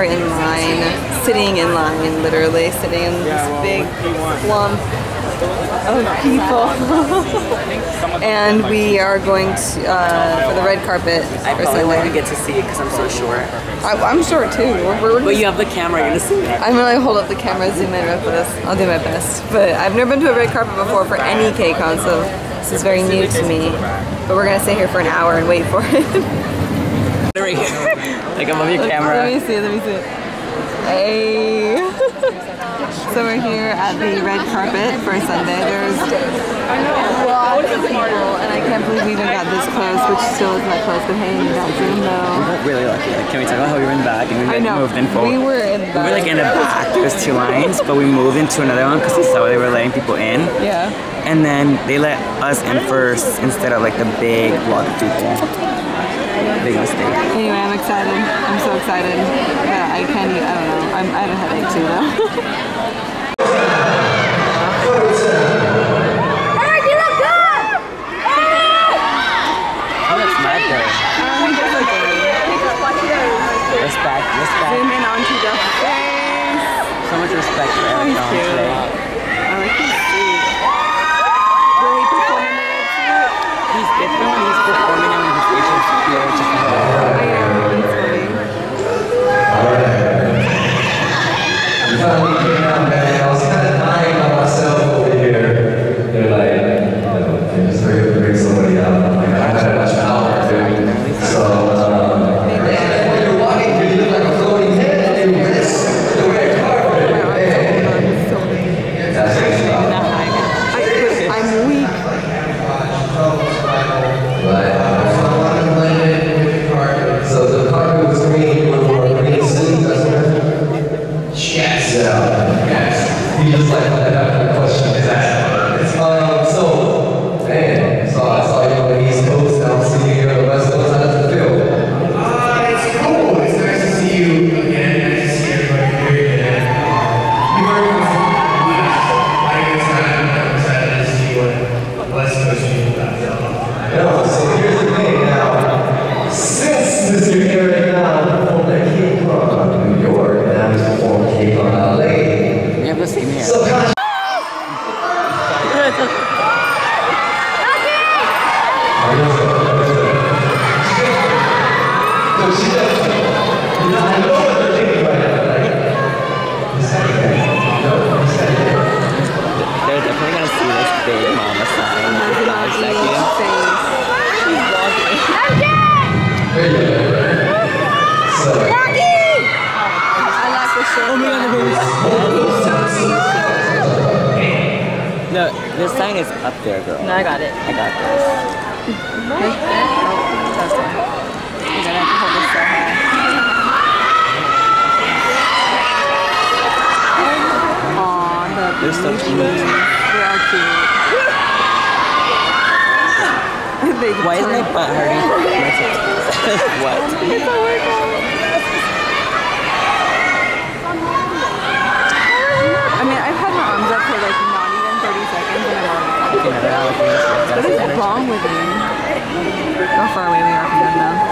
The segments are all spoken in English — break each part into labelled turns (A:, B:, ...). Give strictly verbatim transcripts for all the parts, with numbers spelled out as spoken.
A: are in line, sitting in line, literally sitting in this big clump of people. And we are going to, uh, for the red carpet.
B: I probably won't even get to see it because I'm so short.
A: I, I'm short too. We're, we're
B: but you have the camera, you're gonna see it.
A: I'm gonna hold up the camera, zoom in with this. I'll do my best. But I've never been to a red carpet before for any K CON, so this is very new to me. But we're gonna stay here for an hour and wait for it.
B: Right here. Like above your camera.
A: Let me see it, let me see it. Hey! So we're here at the red carpet for Sunday. There's lots of people, and I can't believe we even got this close, which still isn't that close, but hey, that zoom though.
B: We got really lucky. Like, can we talk about how we were in the back and we like, moved in forward?
A: We were in the back.
B: We were like in the back. There was two lines, but we moved into another one because we saw they were letting people in.
A: Yeah.
B: And then they let us in first instead of like the big block of people. Big mistake.
A: Anyway, I'm excited. I'm so excited. But I can't eat, I don't know. I'm, I have a headache too though.
C: Hey, you look good!
B: Oh, that's mad though. Respect, respect.
A: Zoom in onto the face.
B: So much respect for Eric on today.
A: I like his suit. Will he perform in the red suit?
B: He's different when he's performing and when his facial secure. Just
A: I know, it's funny.
D: You finally came out, man. I was kind of dying by myself over here. They're like, you know, they just bring, bring somebody out. I'm like, I gotta watch out, dude. So, um, and when you're walking through, you look like a floating head and your wrist, the red carpet. Man, that's just about.
A: I'm weak.
D: So the carpet was green, with more green sleeves, that's what? Yes. Yeah. Yes. He just like let out the question is asked. Um, so, man, so I saw you on the East Coast, now I'm seeing you on the West Coast. How does it feel?
E: Uh, it's cool. It's nice to see you again. Nice to see everybody here again. We were with I guess I'm excited to see what West Coast people got to tell.
D: Yeah, so here's the thing now. Since this is here right now, performed at K CON New York, and I was performed at K CON L A.
B: We have the same hair.
D: So kind of
B: They're definitely gonna see this big mama sign in five seconds. She's vlogging.
D: there you go. So,
A: I like the shirt.
B: Oh my god, no, the sign is up there, girl.
A: No, I got it.
B: I got this.
A: Like that? Oh, that's one. You're gonna have to hold this so high. Aw, the
B: They're so cute.
A: They are cute. They
B: Why is my butt hurting? What?
A: It's so weird. I mean, I've had my arms up for like not even thirty seconds and I'm already
B: Okay, now they're all looking this way. Gotta
A: What
B: see
A: is
B: better.
A: wrong with me? How far away we are from them now.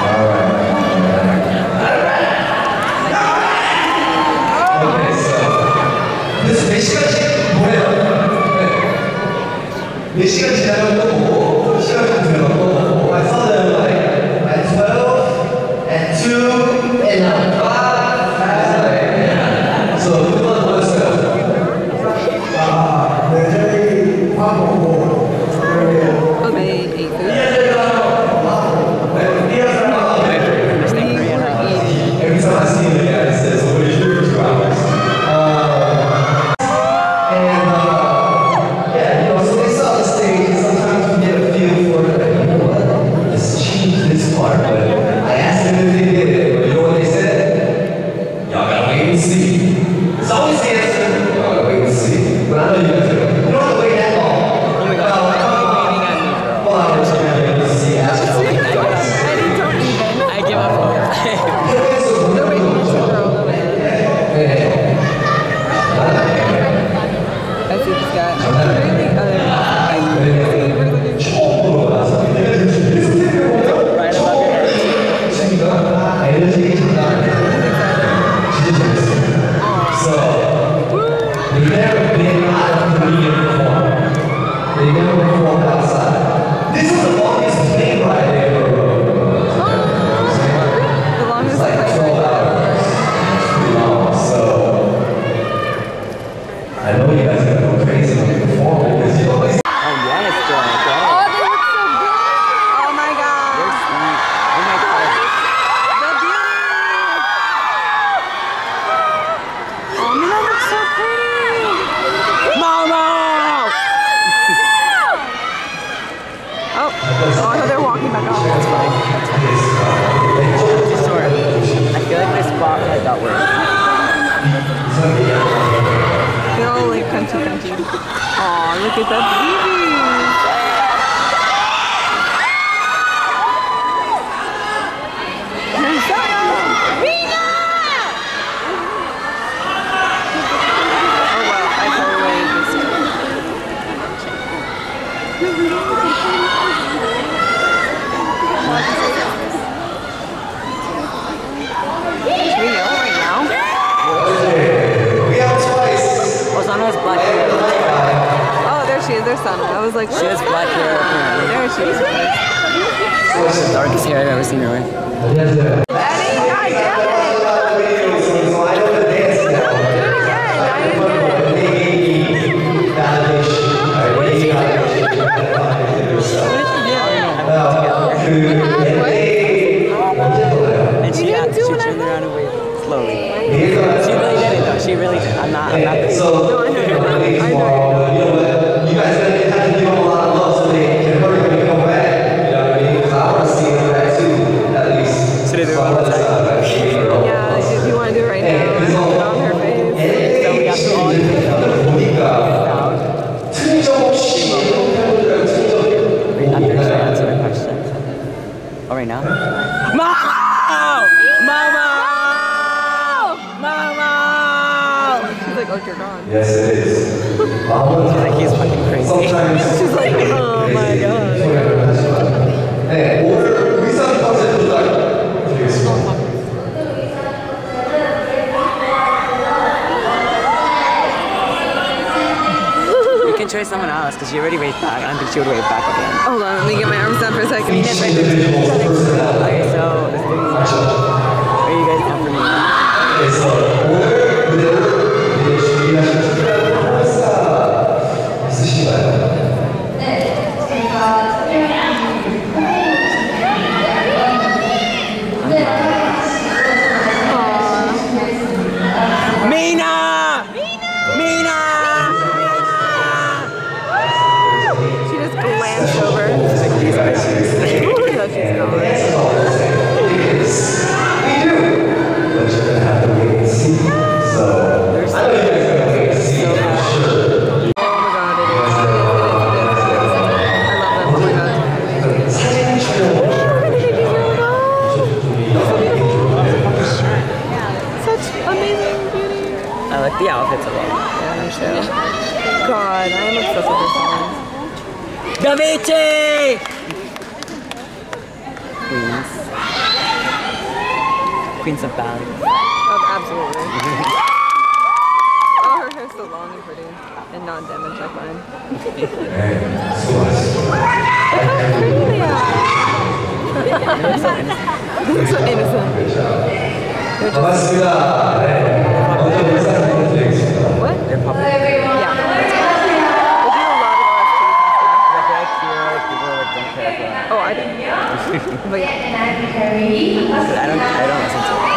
D: okay, so this Michigan, Michigan general, I saw them like at twelve, at two, and at five. Like, so who was this? Ah, they're very powerful.
A: Oh, they ate food?
D: Every time I see the guy, it says, what is your two hours? Uh, and uh, yeah, you know, so they saw the stage, and sometimes we get
A: look at that baby. Their son. I was like,
B: she has black hair.
A: There she is.
B: She's the darkest hair I've ever seen her with.
A: Eddie, God damn it! What did she do?
B: And she had to turn around and wave slowly. She really did it though. She really did. I'm not. I'm not. The
D: so, no, I know. I know. You guys have to give them a lot of love so they can hurry up and come back. You know what I mean? Because I want to see them back too, at least.
B: So they do it all the time.
A: Yeah, if you want to do it right now, put it on her face.
B: So we got to all do it. Wait, I'm going to answer the question. Oh, right now? Mama! Mama! Mama!
A: She's like, oh, you're gone.
D: Yes, it is.
B: She's like, he's fucking crazy.
A: She's like, oh my god.
D: Hey, order. We saw the concept of like.
B: You can try someone else because she already waved back. I don't think she would wave back again.
A: Hold on, let me get my arms down for a second.
B: Okay, so the thing is, what are you guys down for me?
D: Okay, so order.
B: Mina! Mina!
A: She just glanced over.
B: She's like, these bitches.
A: No, she's not.
D: We do. But you're gonna have to wait and see. So I know you guys are gonna wait and see. I'm sure.
A: Oh my god, it is. I love that. Oh my god. Such amazing beauty.
B: I like the outfits a lot.
A: Yeah, me too. God, I am obsessed with her songs.
B: Davichi! Queens. Queens of Ballet.
A: Oh, absolutely. Oh, her hair's so long and pretty. And not damaged like mine. Look how pretty they are. They're so innocent. They're just... What?
B: They're popular.
A: Yeah. They do a lot of O S Ts and stuff.
B: Like, they're cute, like, people like, don't care for that.
A: Oh, I do. But yeah.
B: I don't, I don't listen to it.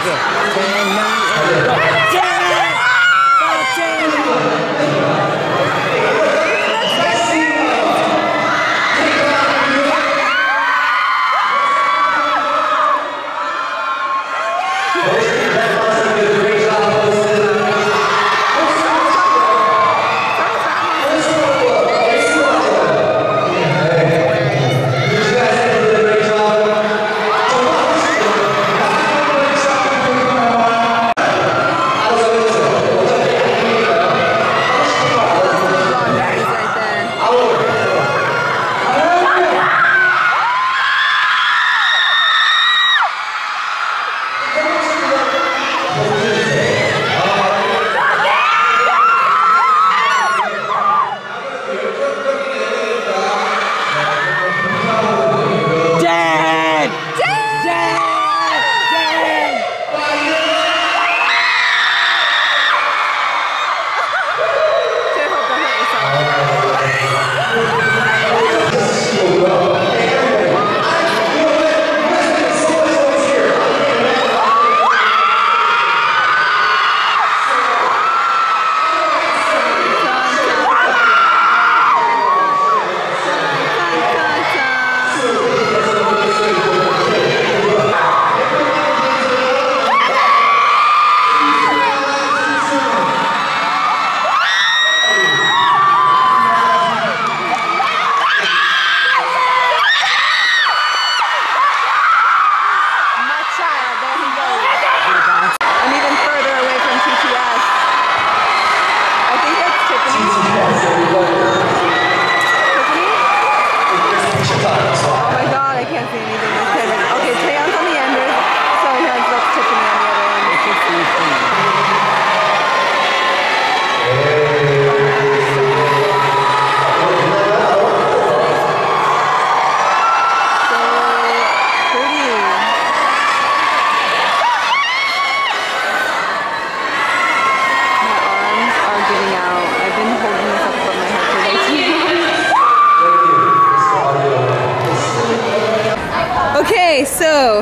A: Okay, so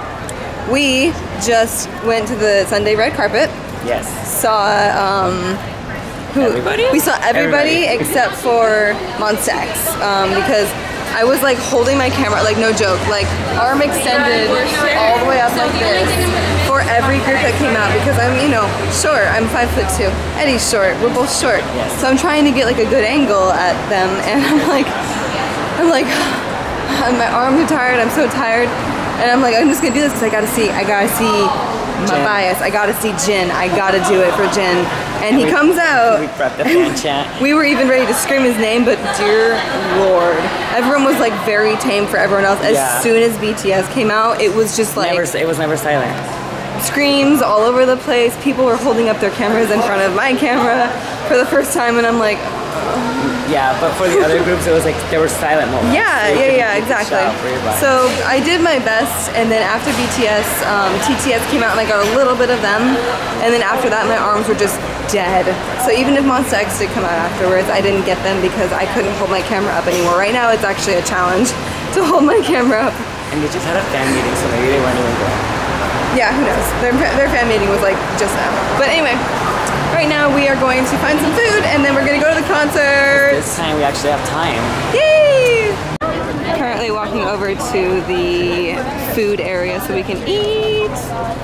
A: we just went to the Sunday red carpet.
B: Yes.
A: Saw um, who?
B: Everybody?
A: We saw everybody,
B: Everybody.
A: except for Monsta X um, because I was like holding my camera, like no joke, like arm extended all the way up like this for every group that came out because I'm, you know, short. I'm five foot two. Eddie's short. We're both short.
B: Yes.
A: So I'm trying to get like a good angle at them, and I'm like, I'm like. My arms are tired, I'm so tired, and I'm like, I'm just gonna do this because I gotta see, I gotta see my
B: Jin.
A: bias, I gotta see Jin, I gotta do it for Jin, and, and he
B: we,
A: comes out,
B: we prepped the fan chant.
A: We were even ready to scream his name, but dear lord, everyone was like very tame for everyone else. As
B: Yeah.
A: soon as B T S came out, it was just like,
B: Never, it was never silent.
A: screams all over the place, people were holding up their cameras in front of my camera for the first time, and I'm like,
B: Yeah, but for the other groups, it was like there were silent moments.
A: Yeah,
B: So you
A: yeah,
B: could-
A: yeah,
B: you could
A: exactly.
B: shout for your body.
A: So I did my best, and then after B T S, um, T T S came out and I got a little bit of them, and then after that my arms were just dead. So even if Monsta X did come out afterwards, I didn't get them because I couldn't hold my camera up anymore. Right now it's actually a challenge to hold my camera up.
B: And they just had a fan meeting, so maybe they weren't even going.
A: Yeah, who knows? Their, their fan meeting was like just now. But anyway, right now we are going to find some food and then we're gonna go to the concert.
B: This time we actually have time.
A: Yay! Currently walking over to the food area so we can eat.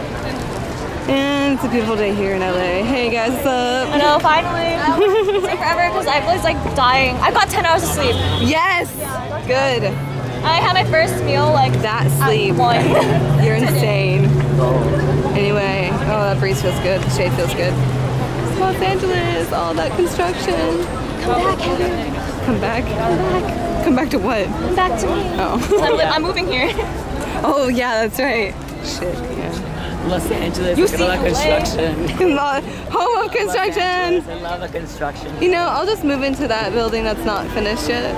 A: And it's a beautiful day here in L A. Hey guys, what's up?
C: I know, finally. It's like forever because I was like dying. I got ten hours of sleep.
A: Yes! Good.
C: I had my first meal like
A: That sleep.
C: at one.
A: You're insane. Anyway, oh that breeze feels good. The shade feels good. Los Angeles, all that construction.
C: Come back, Heather.
A: Come back?
C: Come back.
A: Come back to what?
C: Come back to me.
A: Oh.
C: I'm, li- I'm moving here.
A: Oh yeah, that's right. Shit, yeah.
B: Los Angeles,
C: You
B: look at
C: see
B: all that
C: L A.
B: construction.
A: Home of construction.
B: I love the construction.
A: You know, I'll just move into that building that's not finished yet.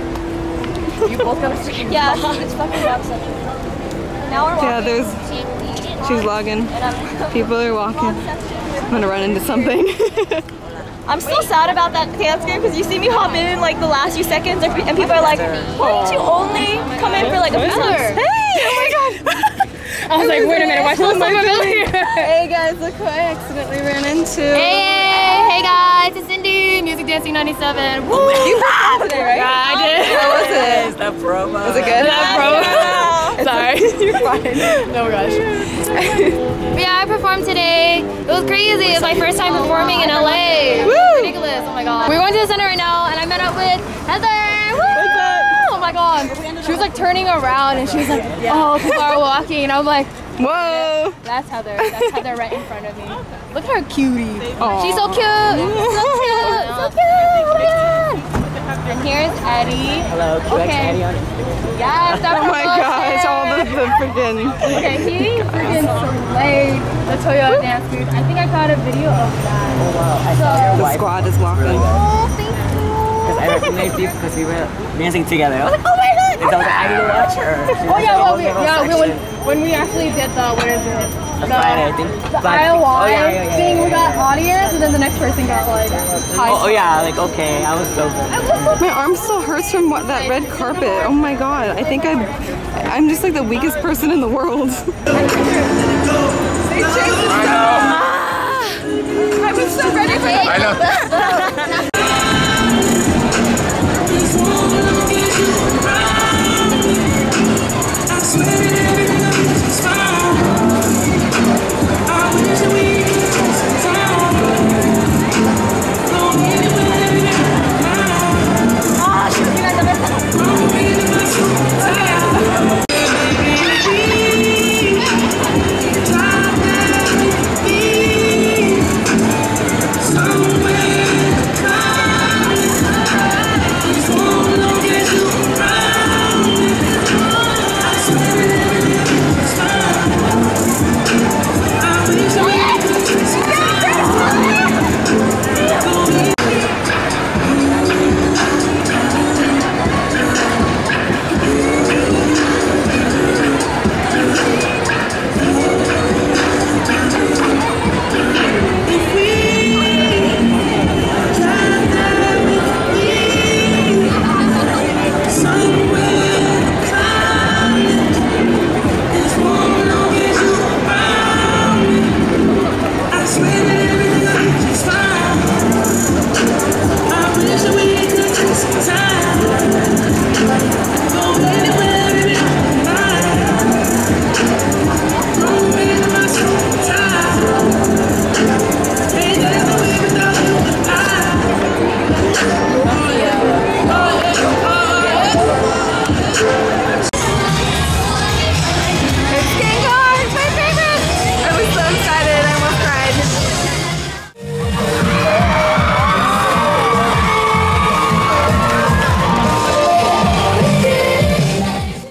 C: You both got a Yeah, it's fucking awesome. Now we're walking.
A: Yeah, there's. She's logging.
C: And I'm,
A: People are walking. I'm gonna run into something.
C: I'm still sad about that dance game because you see me hop in like the last few seconds and people are like, why did you only come in for like a few seconds?
A: Hey! Oh my god!
C: I was like, wait a minute, why do I look so familiar?
A: Hey guys, look who I accidentally ran into.
C: Hey, hey guys, it's Cindy, Music Dancing ninety-seven. Woo!
A: You performed today, right?
C: Yeah, I did.
A: How was it?
B: It's the promo.
A: Was it good?
C: Yeah, bro. Sorry.
A: You're fine.
C: Oh gosh. But yeah, I performed today. It was crazy. It was my first time performing in L A. Woo! Ridiculous. Oh my god. We're going to the center right now, and I met up with Heather. Woo! Oh my god. She was like turning around, and she was like, "Oh, people are walking," and I'm like,
A: Whoa.
C: "That's Heather. That's Heather right in front of me. Look at her cutie.
A: Aww.
C: She's so cute. So cute. So cute. Oh my god." And here's Eddie.
B: Hello, Q X
C: Okay.
B: Eddie on Instagram.
C: Yes, that's
A: Oh my gosh, all the, the freaking.
C: Okay, he freaking slayed the Toyota dance group. I think I got a video of that.
B: Oh wow, I
C: So,
B: saw your
A: The
B: wife.
A: squad is walking.
C: oh, thank
B: Because I
C: you.
B: recognized you because we were dancing together. I was like, oh my god! And I was like, I need to watch her. She
C: Oh
B: was
C: yeah,
B: like,
C: well,
B: one
C: we,
B: little
C: yeah, we, when,
B: section.
C: when we actually did the, what is it?
B: The Friday, I think.
C: The
B: Black-
C: I L Y
B: oh, yeah, yeah, yeah,
C: thing,
B: yeah,
C: we got audience, and then the next person got like high.
B: Oh, oh yeah, like okay, I was so good.
A: My arm still hurts from what, that red carpet. Oh my god. I think I'm, I'm just like the weakest person in the world.
E: I know.
A: I was so ready for
E: I know.